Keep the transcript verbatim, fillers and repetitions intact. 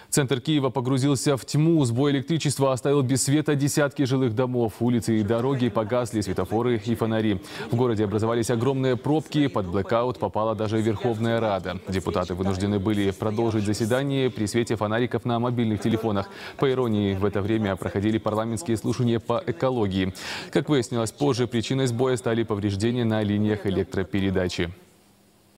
Центр Киева погрузился в тьму. Сбой электричества оставил без света десятки жилых домов. Улицы и дороги погасли, светофоры и фонари. В городе образовались огромные пробки. Под блэкаут попала даже Верховная Рада. Депутаты вынуждены были продолжить заседание при свете фонариков на мобильных телефонах. По иронии, в это время проходили парламентские слушания по экологии. Как выяснилось позже, причиной сбоя стали повреждения на линиях электропередачи.